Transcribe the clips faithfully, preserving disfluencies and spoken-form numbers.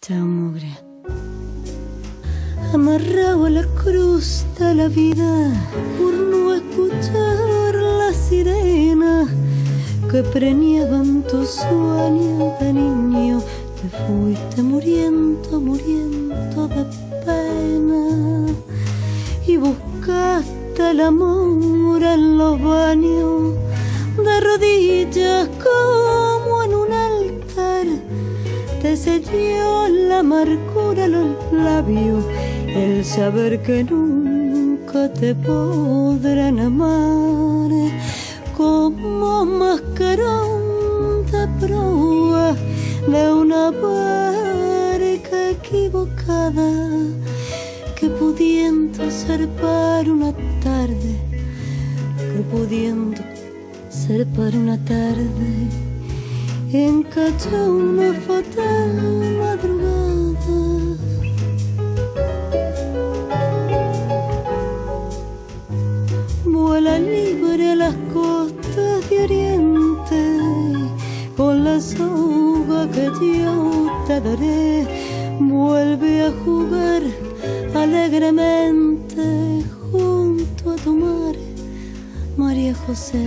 Chao, mugre. Amarrado a la cruz de la vida por no escuchar la sirena que preñaban tus sueños de niño. Te fuiste muriendo, muriendo de pena y buscaste el amor en los baños de rodillas como en un altar. Te selló la amargura los labios, el saber que nunca te podrán amar, como mascarón de proa de una barca equivocada, que pudiendo ser para una tarde, que pudiendo ser para una tarde, encachó una fatal madrugada. Vuela libre a las costas de Oriente con la soga que yo te daré. Vuelve a jugar alegremente junto a tu mar, María José.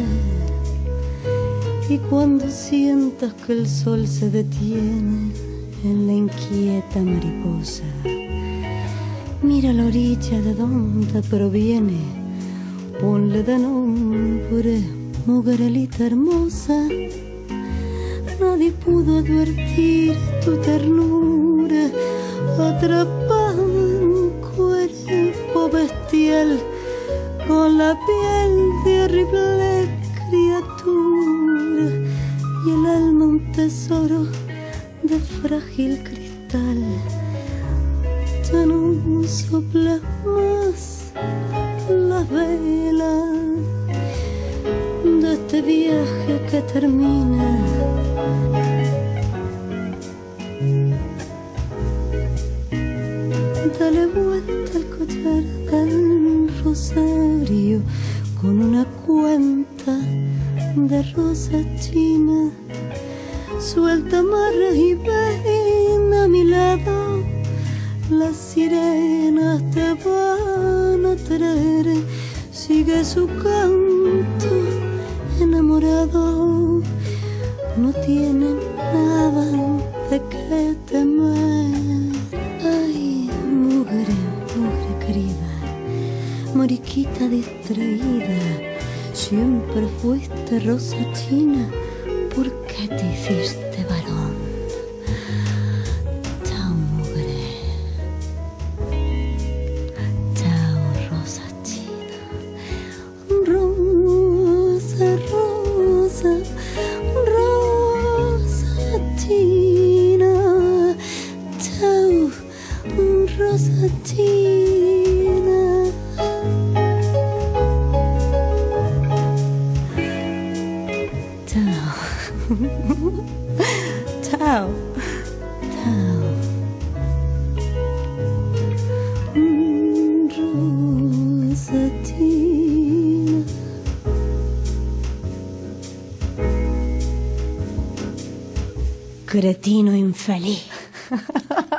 Y cuando sientas que el sol se detiene en la inquieta mariposa, mira la orilla de donde proviene, ponle de nombre mujerelita hermosa. Nadie pudo advertir tu ternura, atrapada en un cuerpo bestial, con la piel de horrible criatura y el alma un tesoro de frágil cristal. Ya no sopla más la vela de este viaje que termina. Dale vuelta al collar del rosario con una cuenta de rosas chinas. Suelta amarras y ven a mi lado, las sirenas te van a traer. Sigue su canto enamorado, no tiene nada de qué temer. Ay, mugre, mugre querida, mariquita distraída, siempre fuiste rosa china, ¿por qué te hiciste varón? Chao, mugre. Chao, rosa china. Rosa, rosa, rosa china. Chao, rosa china. Chao. Chao. Chao. Rosa china. Cretino infeliz.